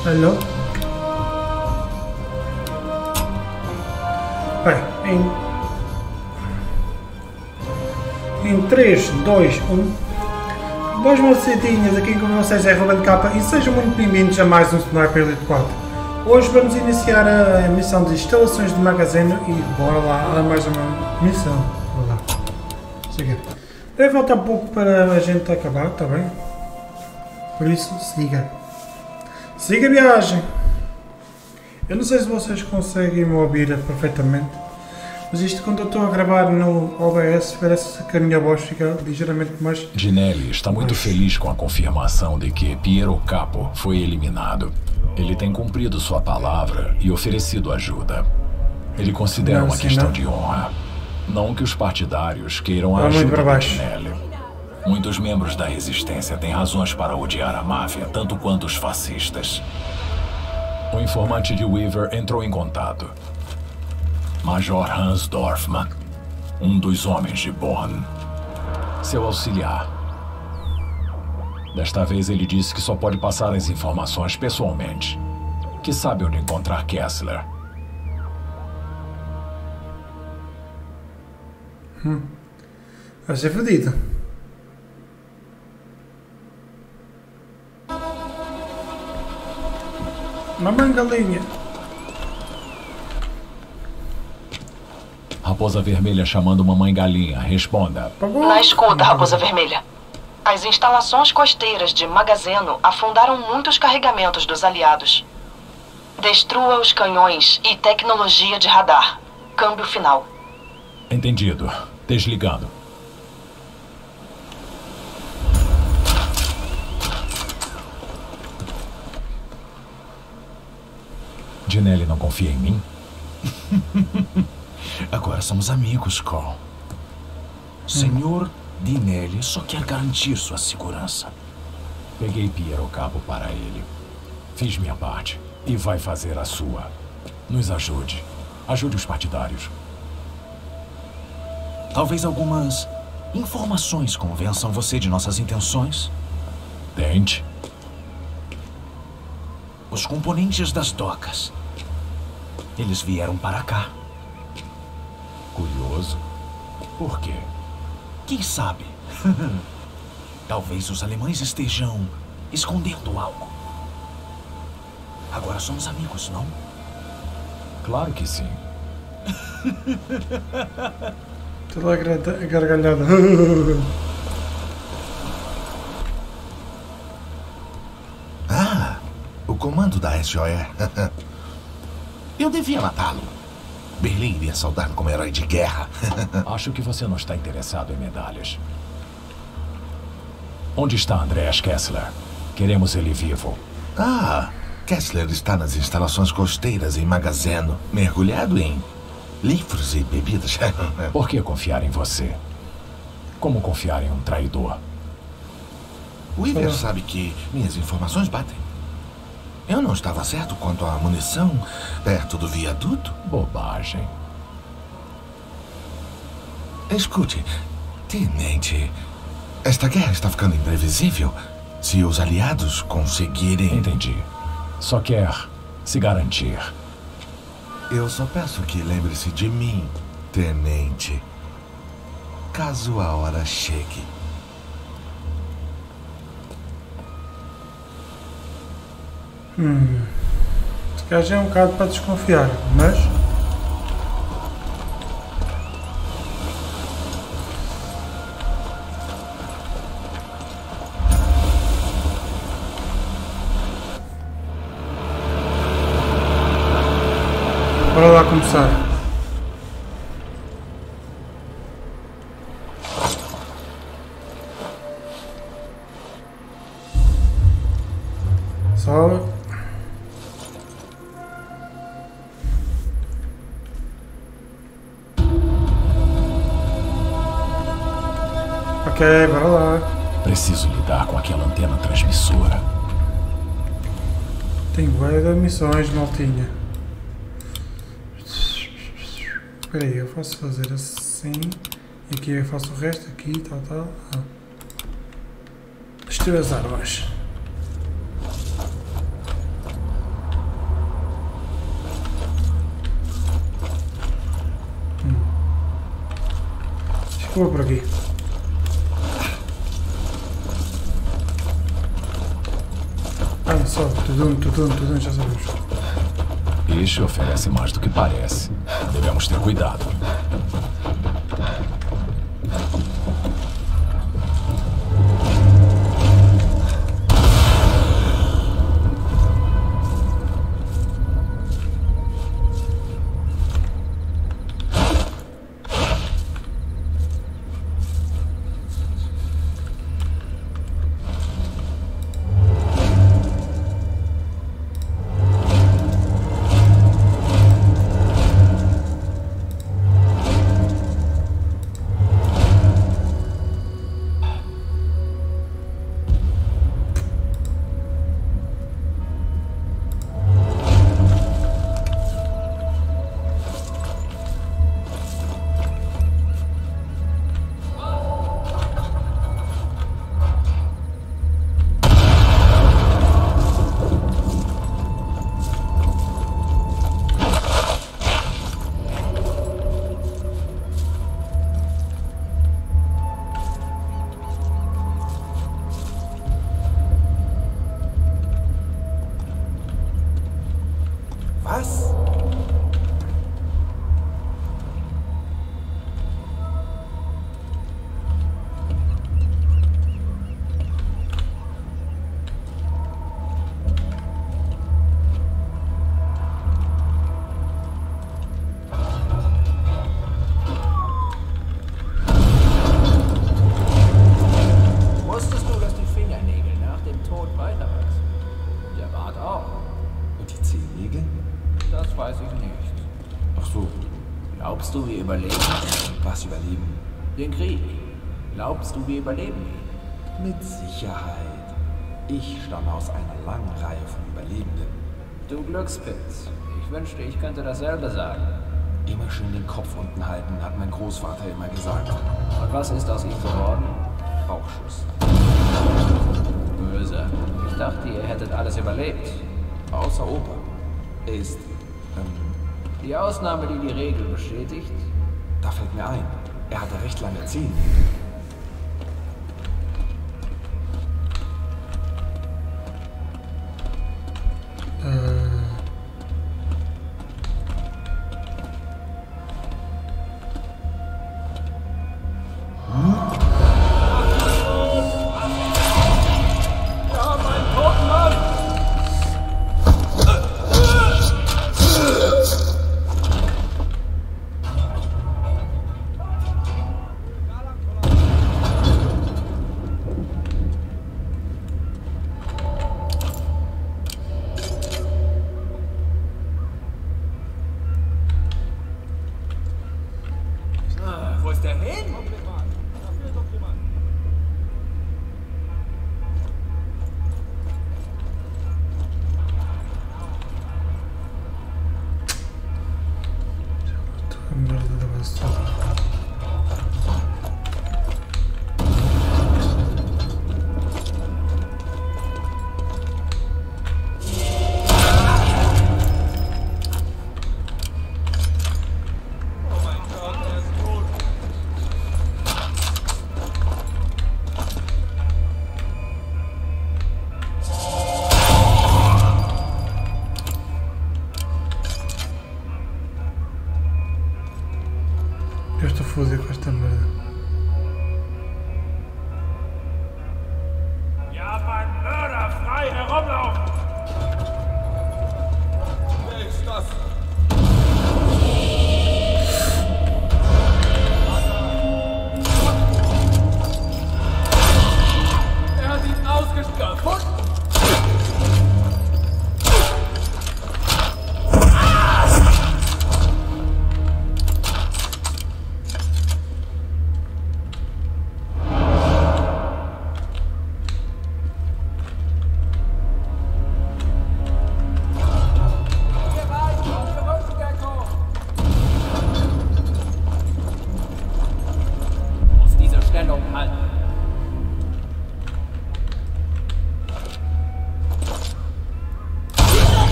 Alô? Bem, em 3, 2, 1. Boas moçadinhas, aqui com vocês é Ruben Capa e sejam muito bem-vindos a mais um Sniper Elite 4. Hoje vamos iniciar a missão de instalações de magazine e bora lá a mais uma missão. Bora lá. Siga. Deve faltar pouco para a gente acabar, está bem? Por isso, siga. Siga a viagem. Eu não sei se vocês conseguem me ouvir perfeitamente, mas isto quando eu estou a gravar no OBS parece que a minha voz fica ligeiramente mais... Ginelli está muito feliz com a confirmação de que Piero Capo foi eliminado. Ele tem cumprido sua palavra e oferecido ajuda. Ele considera uma questão de honra. Não que os partidários queiram a ajuda de Ginelli. Muitos membros da resistência têm razões para odiar a máfia, tanto quanto os fascistas. O informante de Weaver entrou em contato. Major Hans Dorfman, um dos homens de Bonn. Seu auxiliar. Desta vez ele disse que só pode passar as informações pessoalmente. Que sabe onde encontrar Kessler. Vai ser fodido. Mamãe galinha. Raposa Vermelha chamando Mamãe Galinha. Responda. Na escuta, Raposa Vermelha. As instalações costeiras de Magazeno afundaram muitos carregamentos dos aliados. Destrua os canhões e tecnologia de radar. Câmbio final. Entendido. Desligando. Ginelli não confia em mim? Agora somos amigos, Cole. Senhor Dinelli só quer garantir sua segurança. Peguei Piero Capo para ele. Fiz minha parte. E vai fazer a sua. Nos ajude. Ajude os partidários. Talvez algumas informações convençam você de nossas intenções. Tente. Os componentes das docas. Eles vieram para cá. Curioso. Por quê? Quem sabe? Talvez os alemães estejam escondendo algo. Agora somos amigos, não? Claro que sim. Toda gargalhada. Ah, o comando da SOE. Eu devia matá-lo. Berlim iria saudar-me como herói de guerra. Acho que você não está interessado em medalhas. Onde está Andreas Kessler? Queremos ele vivo. Ah, Kessler está nas instalações costeiras em Magazeno, mergulhado em livros e bebidas. Por que confiar em você? Como confiar em um traidor? Weaver sabe que minhas informações batem. Eu não estava certo quanto à munição perto do viaduto? Bobagem. Escute, tenente, esta guerra está ficando imprevisível. Se os aliados conseguirem... Entendi. Só quer se garantir. Eu só peço que lembre-se de mim, tenente. Caso a hora chegue. Esse gajo é um bocado para desconfiar, mas... Bora lá começar. Só... Ok, bora lá. Preciso lidar com aquela antena transmissora. Tem várias missões, maltinha. Espera aí, eu posso fazer assim. E aqui eu faço o resto, aqui, tal. Destruir as armas. Vou por aqui. Ah, só, tudum, já sabemos. Este oferece mais do que parece. Devemos ter cuidado. Was? Wusstest du, dass die Fingernägel nach dem Tod weiterwachsen? Der Bart auch. Und die Zehennägel? Das weiß ich nicht. Ach so. Glaubst du, wir überleben? Was überleben? Den Krieg. Glaubst du, wir überleben ihn? Mit Sicherheit. Ich stamme aus einer langen Reihe von Überlebenden. Du Glückspilz. Ich wünschte, ich könnte dasselbe sagen. Immer schön den Kopf unten halten, hat mein Großvater immer gesagt. Und was ist aus ihm geworden? Bauchschuss. Böse. Ich dachte, ihr hättet alles überlebt. Außer Opa. Er ist, Die Ausnahme, die die Regel bestätigt? da fällt mir ein. Er hatte recht lange Zähne.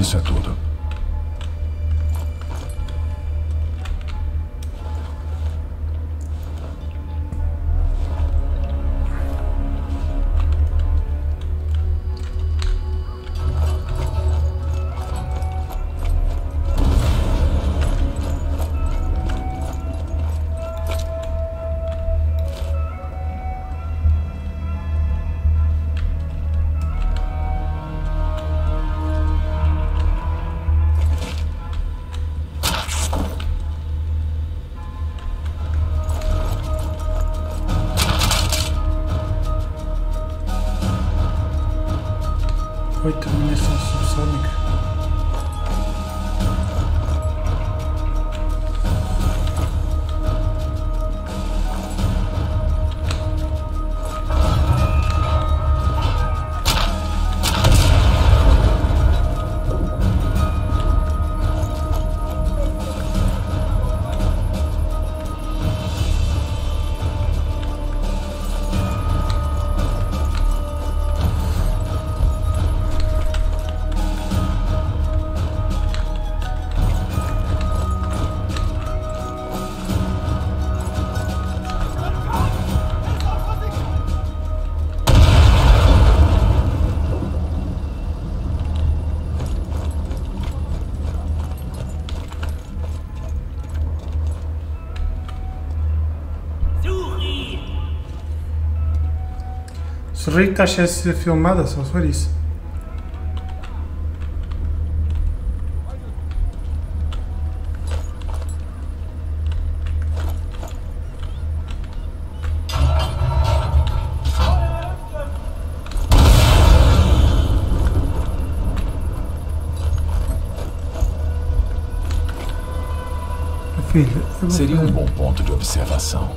Isso é tudo. Oito munição subsônica. Se o Rick está a ser filmada, só se for isso. Filho, seria um bom ponto de observação.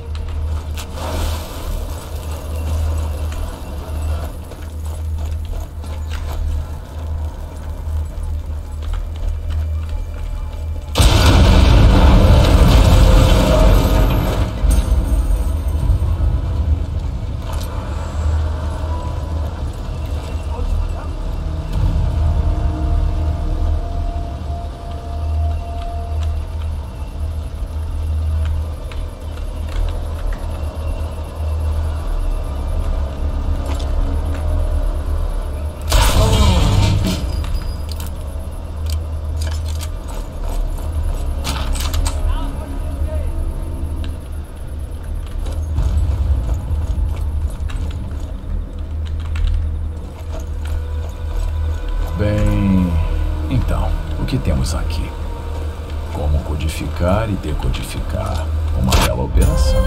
Bem, então, o que temos aqui? Como codificar e decodificar uma bela operação.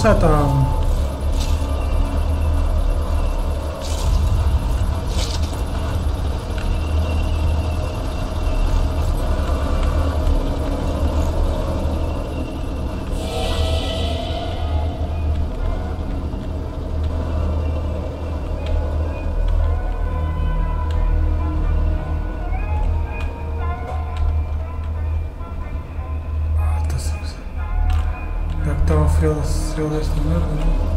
nossa, tá... Deve estar um fio desta merda, não?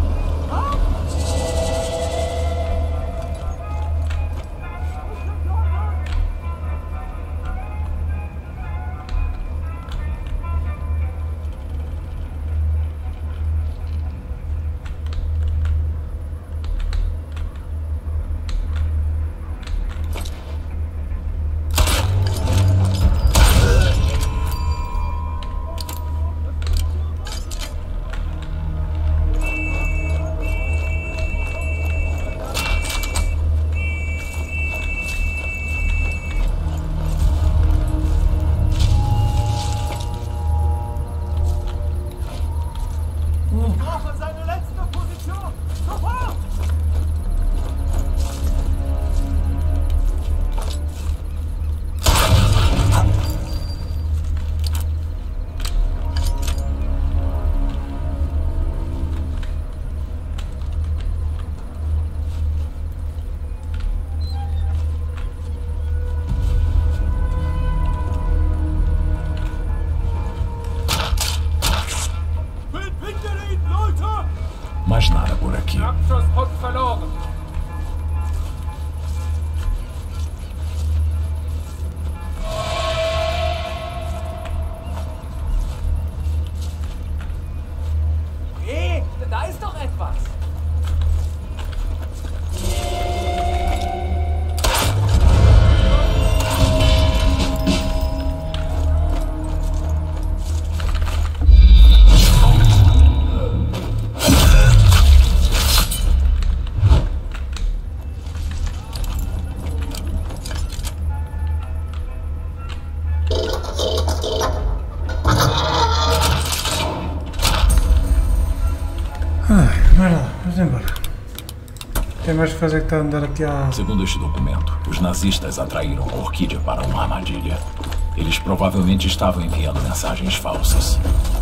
Mais nada por aqui. Hey, da ist doch etwas. Vamos embora. Tem mais que fazer que está a andar aqui a... Segundo este documento, os nazistas atraíram a Orquídea para uma armadilha. Eles provavelmente estavam enviando mensagens falsas.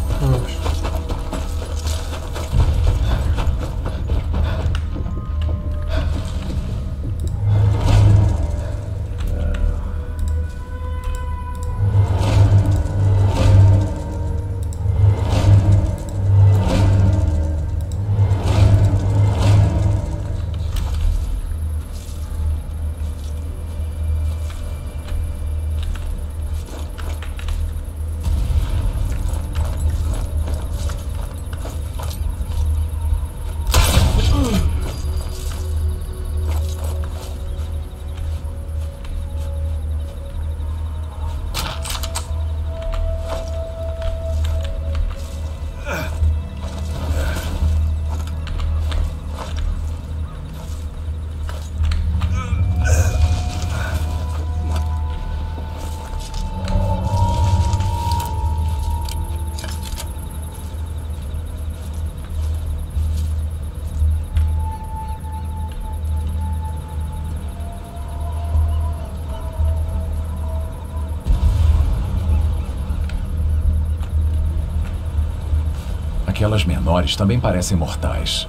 Aquelas menores também parecem mortais.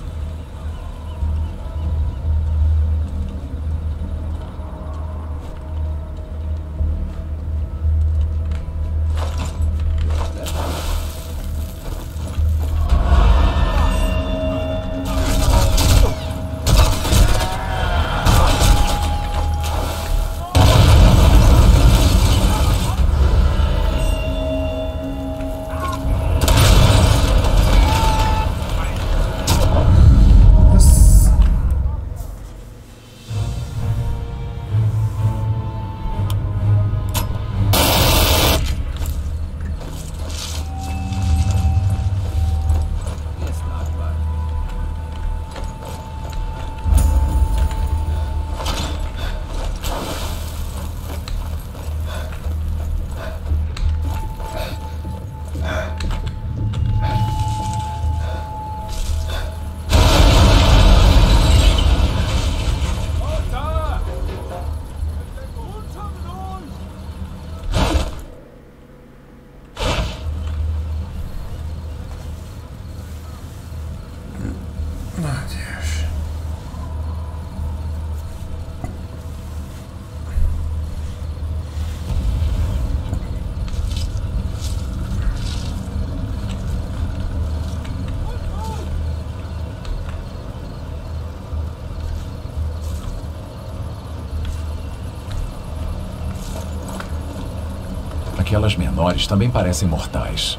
Aquelas menores também parecem mortais.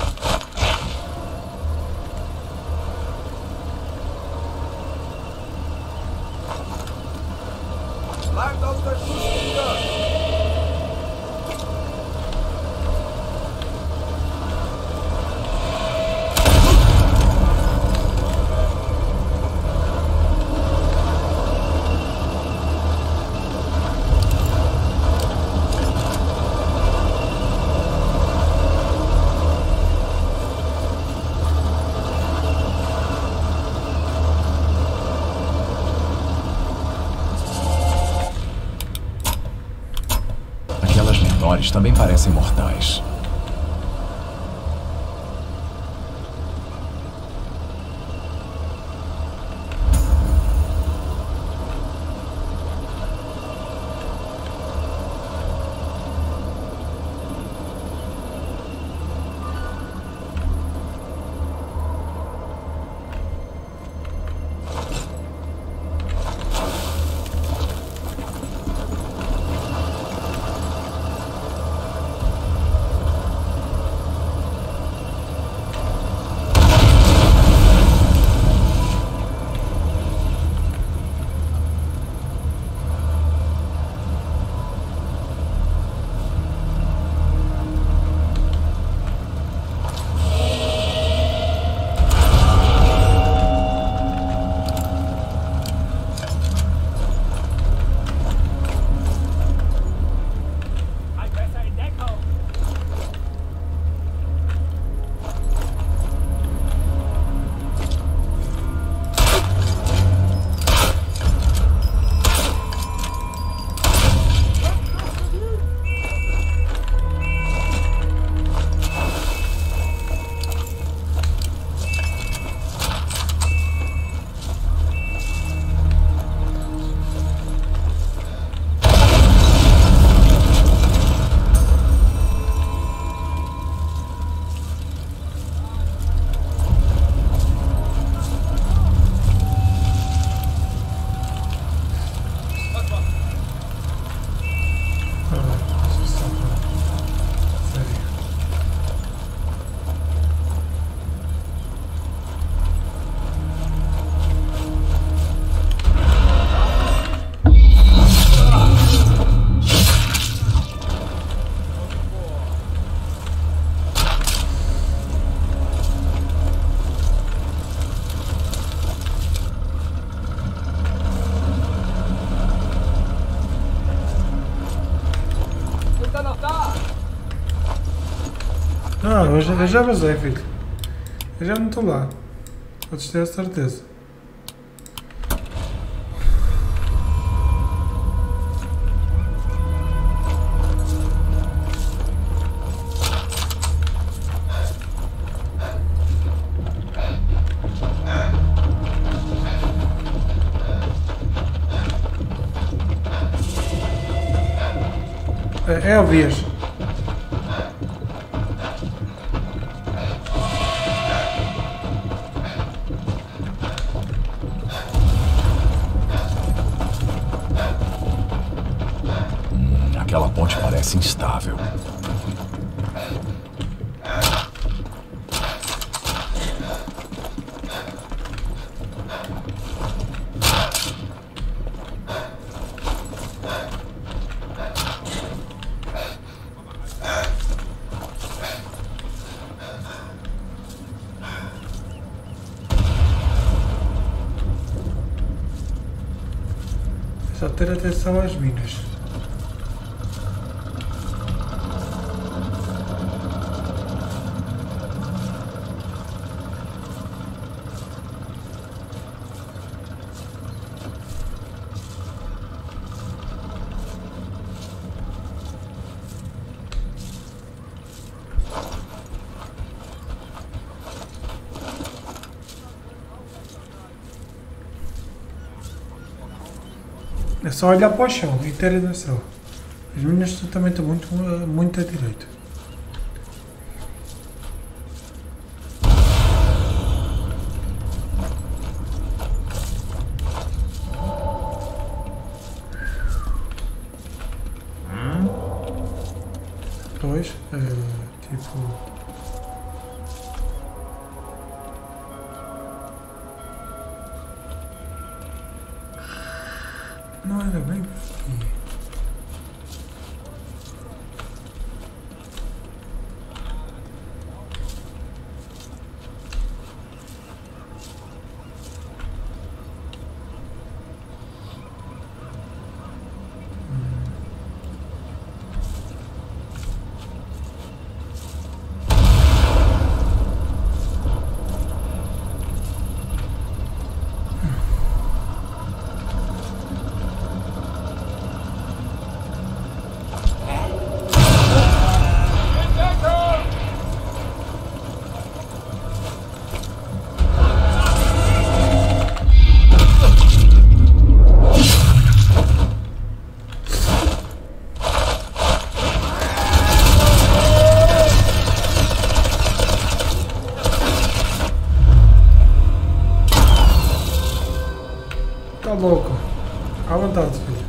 Também parecem mortais. Não, eu já vazei, filho. Eu já não estou lá. Podes ter a certeza. É Elvias. Aquela ponte parece instável. Só ter atenção às minas. É só olhar para o chão e ter atenção. As minas também estão muito à direita. Pois, tipo... Não era bem por aqui. Tá louco. À vontade, filho.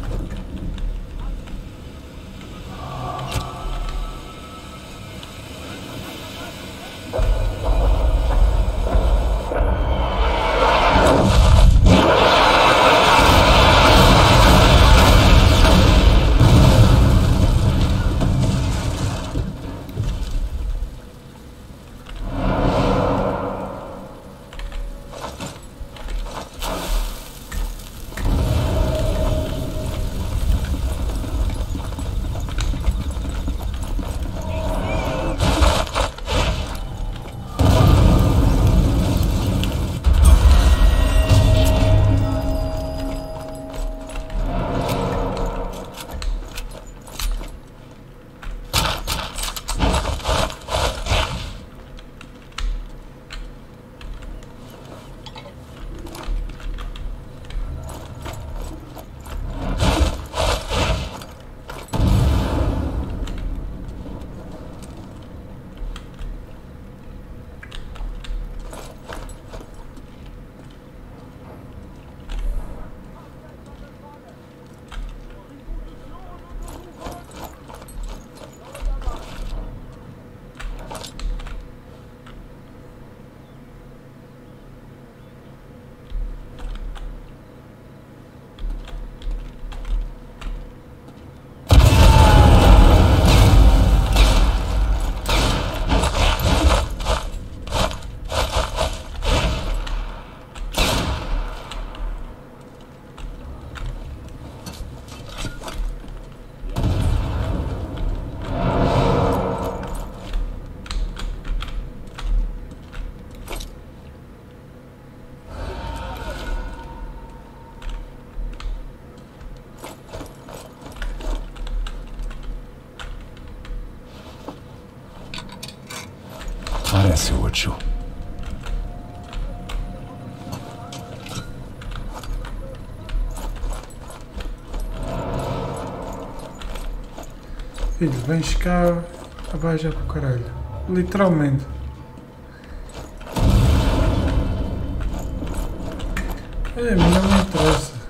Parece útil. Filho, vens cá abaixo para o caralho. Literalmente. É, mas não me interessa.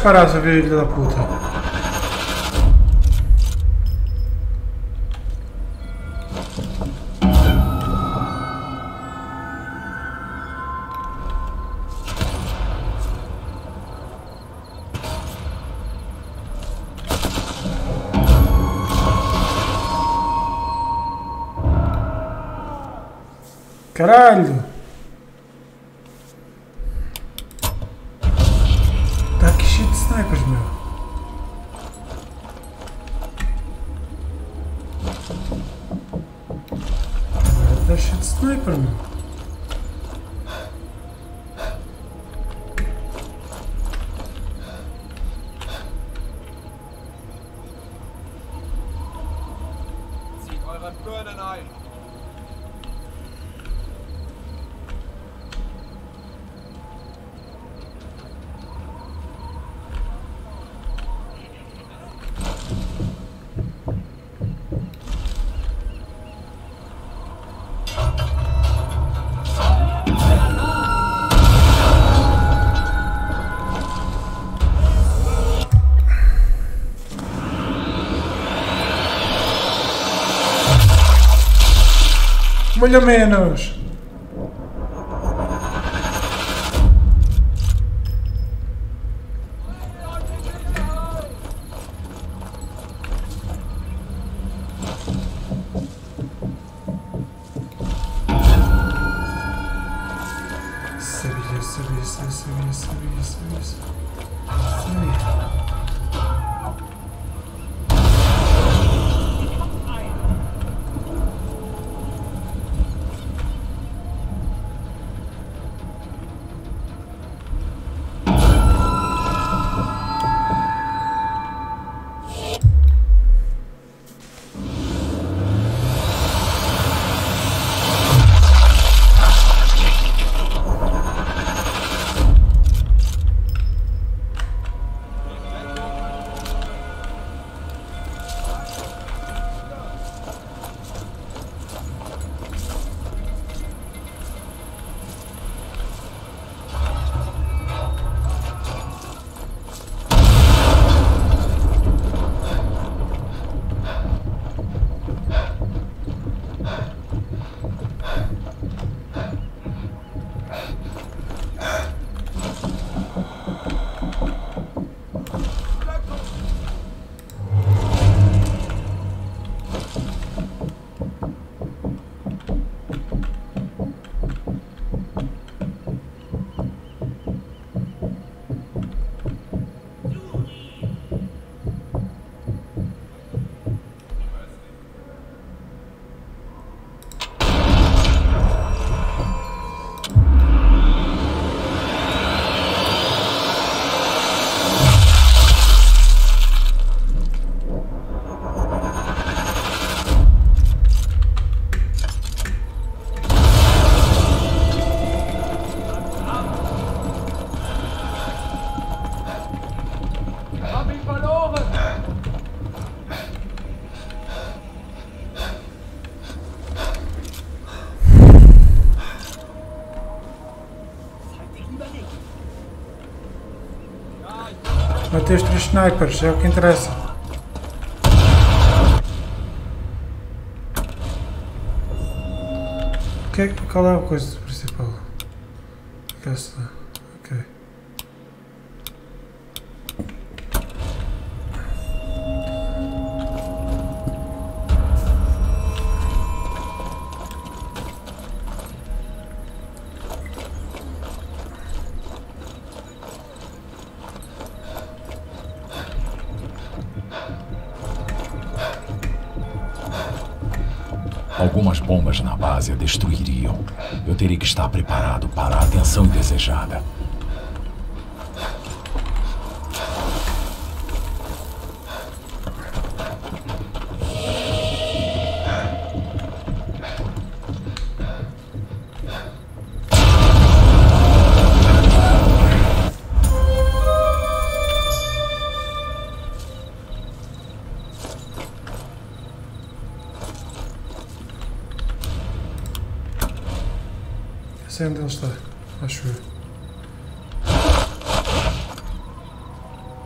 disparar, seu filho da puta. Caralho! Tá aqui cheio de snipers, meu. Agora tá cheio de sniper, meu. Zieht euren Birnen ein. Molha menos! Sabia. Matei os 3 snipers, é o que interessa. Qual é a coisa principal? Essa. Ok. Algumas bombas na base a destruiriam. Eu teria que estar preparado para a atenção indesejada. Sei onde ele está, acho eu.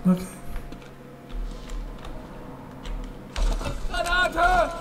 Ok. Granate!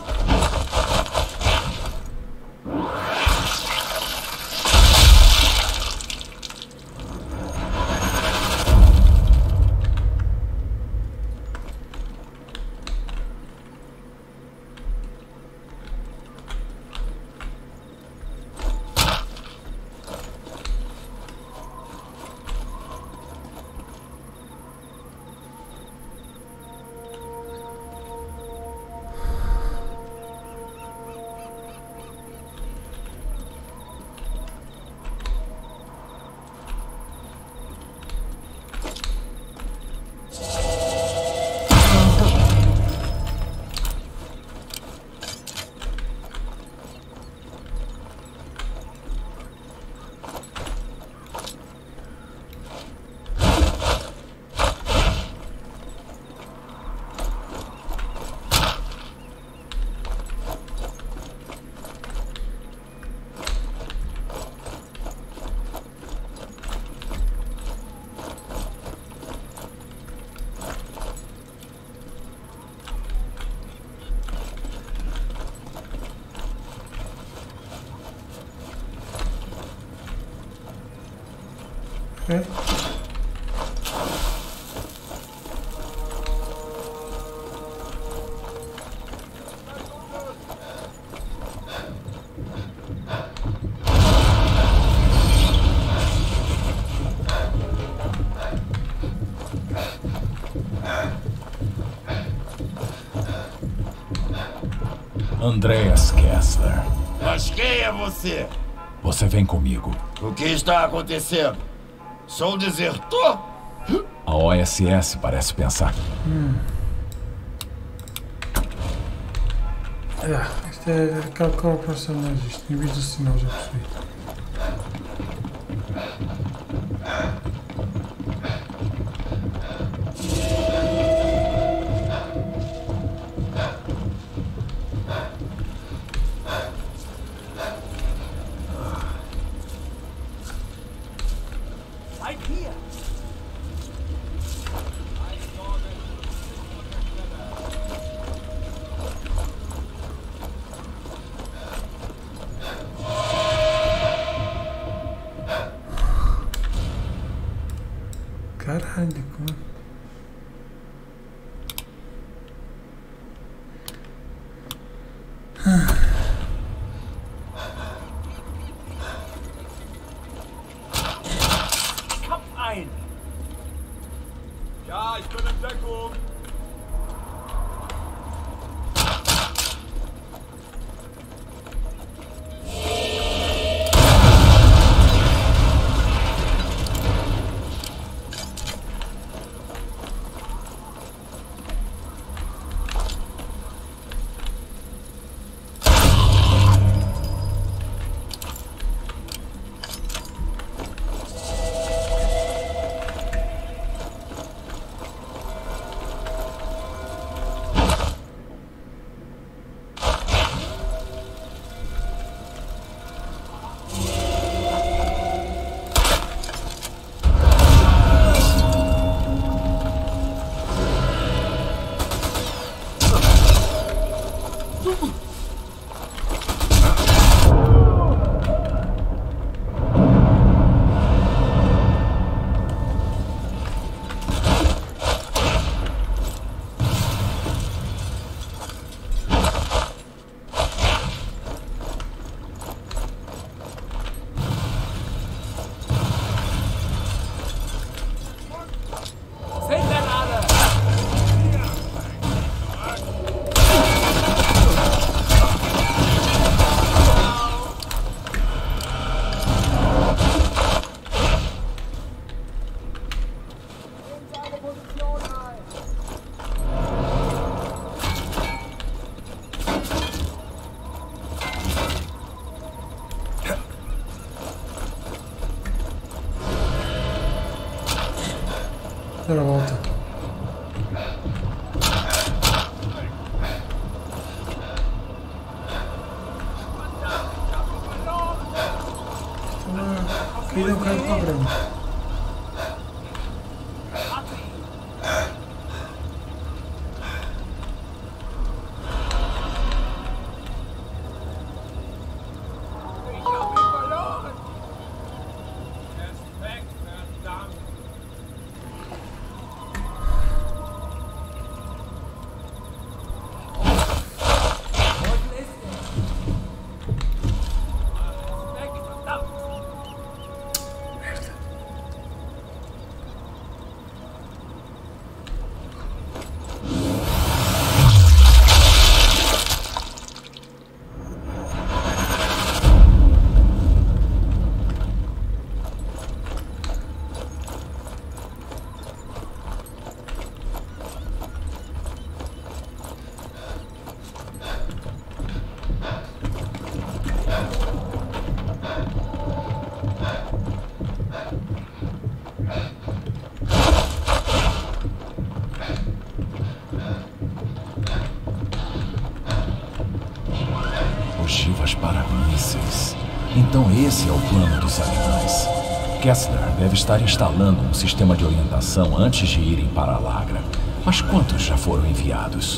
Ok. Andreas Kessler. Mas quem é você? Você vem comigo. O que está acontecendo? Sou um desertor? A OSS parece pensar. Isto é aquela cooperação, não existe. Em vez do sinal, já percebi. Caralho, como... Kopf ein! Ja, ich bin in Deckung! Agora volta. Caída um cara de programa. Ogivas para mísseis. Então esse é o plano dos animais. Kessler deve estar instalando um sistema de orientação antes de irem para a Lagra. Mas quantos já foram enviados?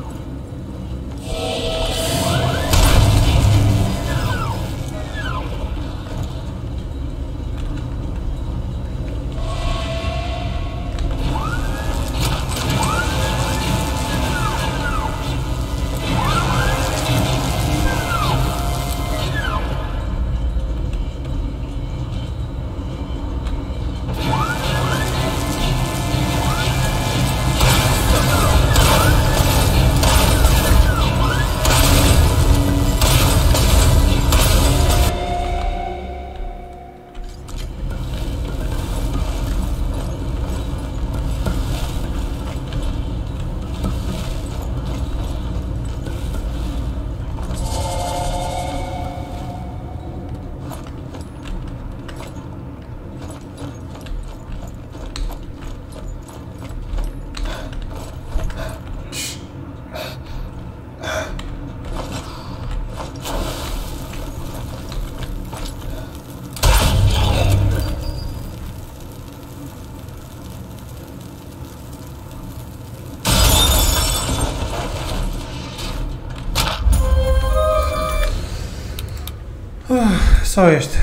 Só este.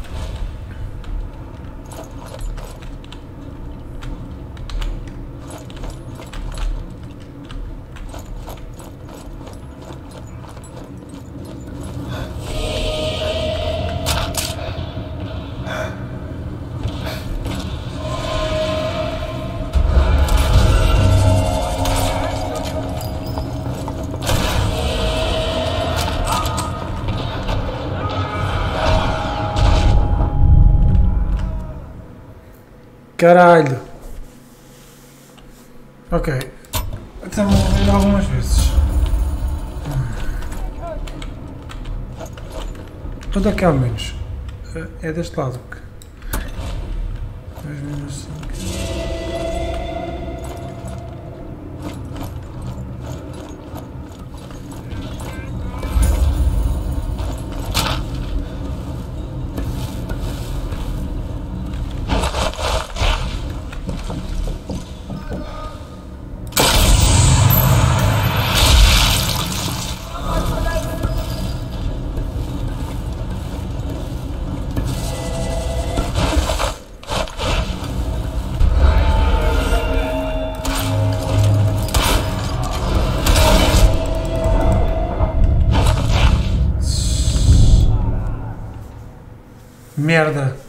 Caralho. Ok. Então vou ver algumas vezes. Onde é que há menos? É deste lado. 2 menos 5. Merda.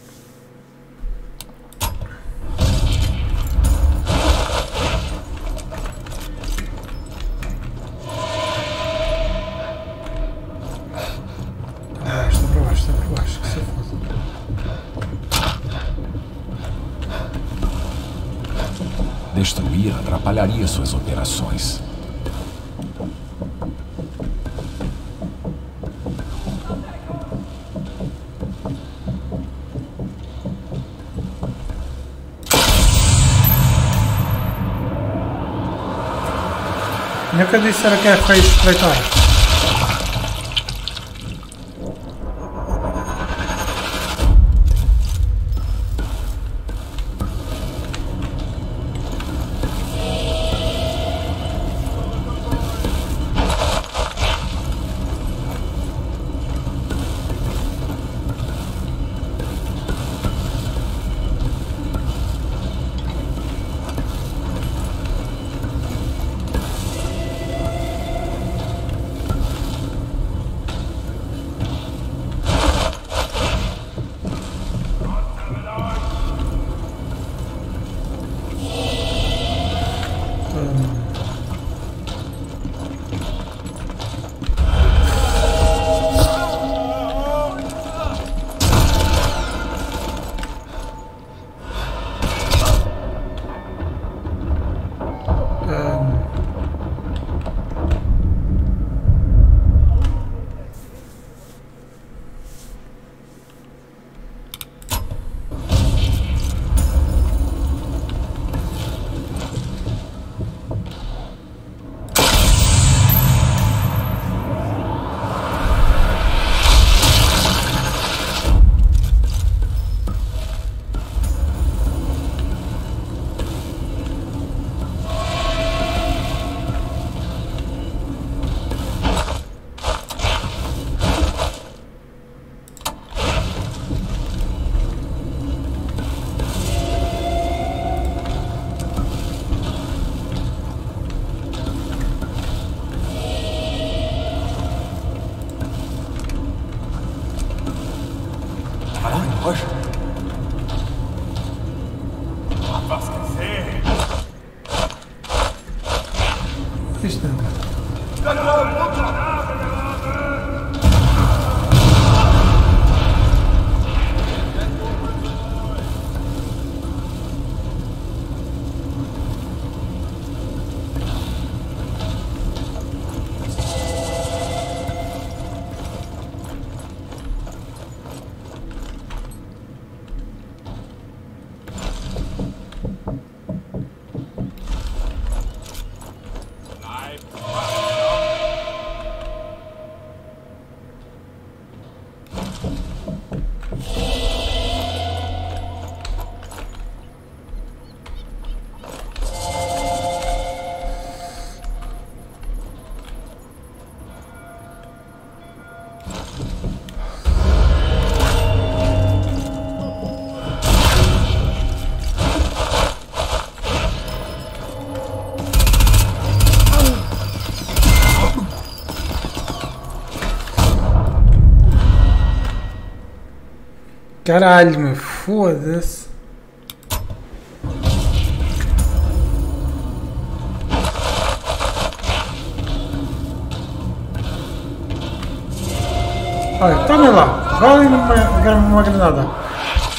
Está para baixo, que se foda. Destruir atrapalharia suas operações. Nunca disse era que é feio espreitar. Was gesehen? Isto não. Caralho, meu, foda-se. Olha, toma lá. Agora uma granada.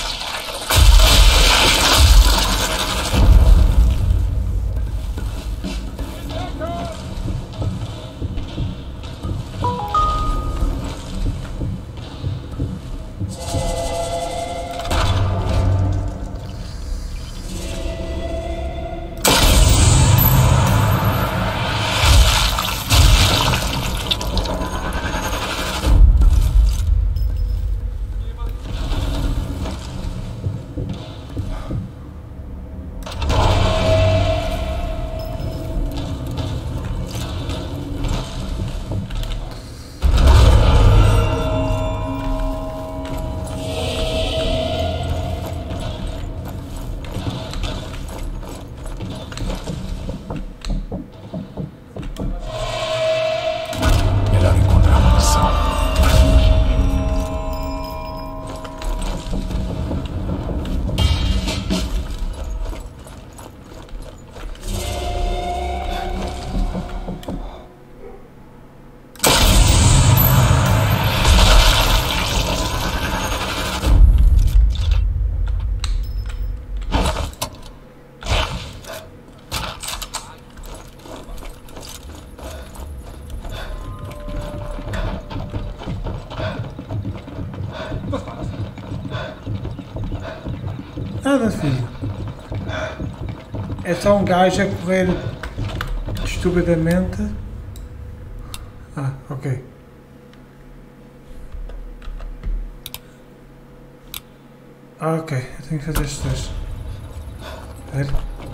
Nada, filho. É só um gajo a correr estupidamente. Ah, ok. Ah, ok. Eu tenho que fazer estes dois. Ver?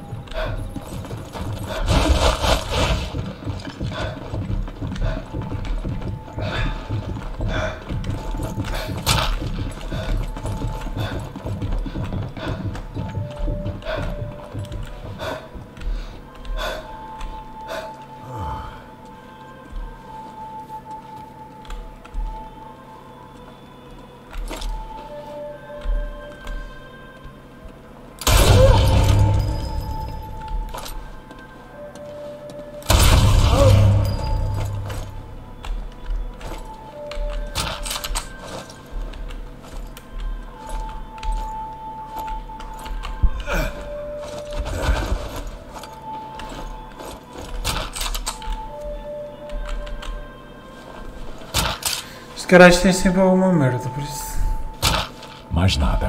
Os caras têm sempre alguma merda, por isso. Mais nada.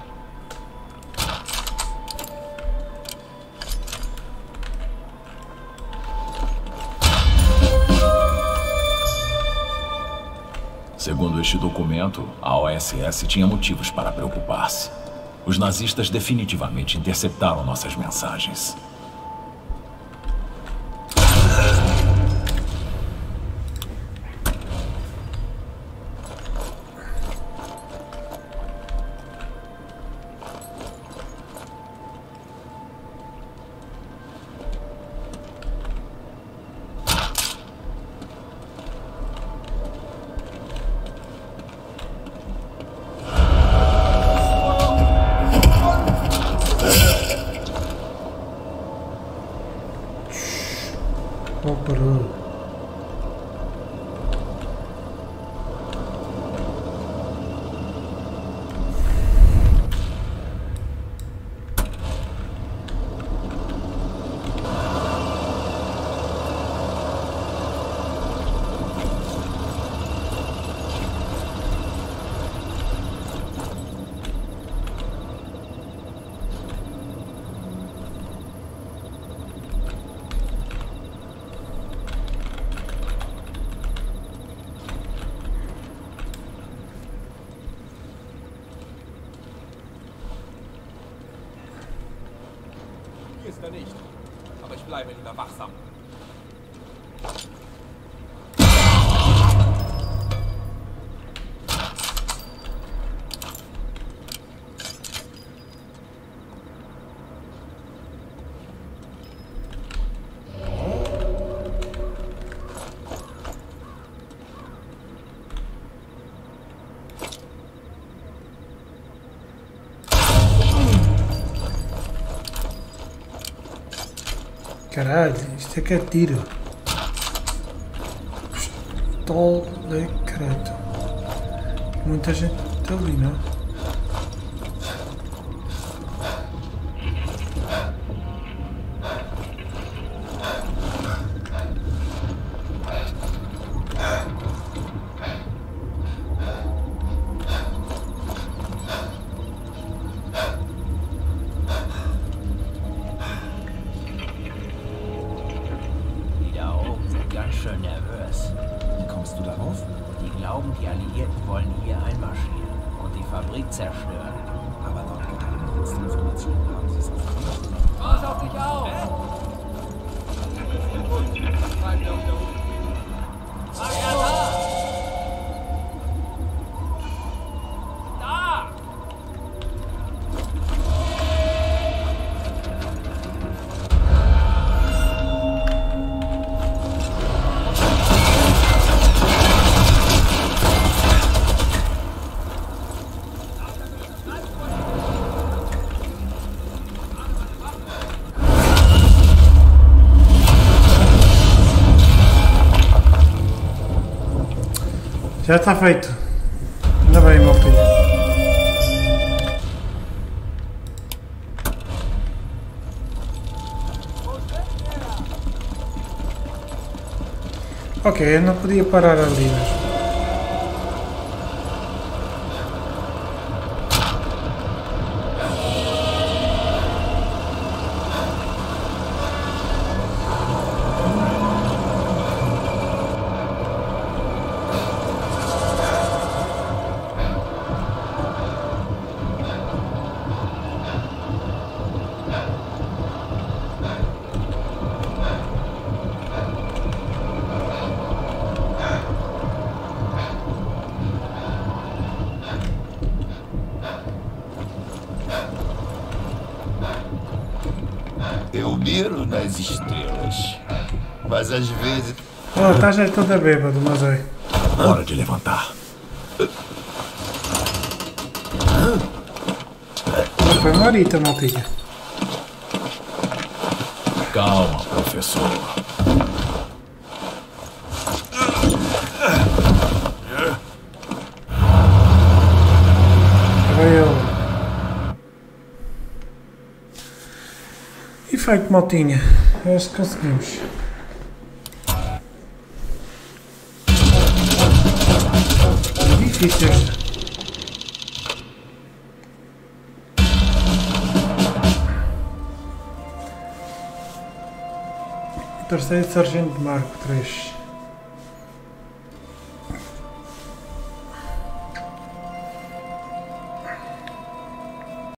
Segundo este documento, a OSS tinha motivos para preocupar-se. Os nazistas definitivamente interceptaram nossas mensagens. Meister nicht. Aber ich bleibe lieber wachsam. Caralho, isto é que é tiro. Pistola, credo. Muita gente ali, não? Schön nervös. Wie kommst du darauf? Die glauben, die Alliierten wollen hier einmarschieren und die Fabrik zerstören. Aber laut geheimen Informationen haben sie es nicht. Pass auf dich auf! Ah, ja, da! Da! Já está feito. Ainda bem, meu filho. Ok, eu não podia parar ali mesmo. Eu miro nas estrelas, mas às vezes... Oh, tá já toda bêbado, mas aí. Hora de levantar. Não foi Marita, maltinha. Calma, professor. Vai eu. E feito, maltinha. Acho que conseguimos. Difícil esta. Terceiro Sargento de Marco 3.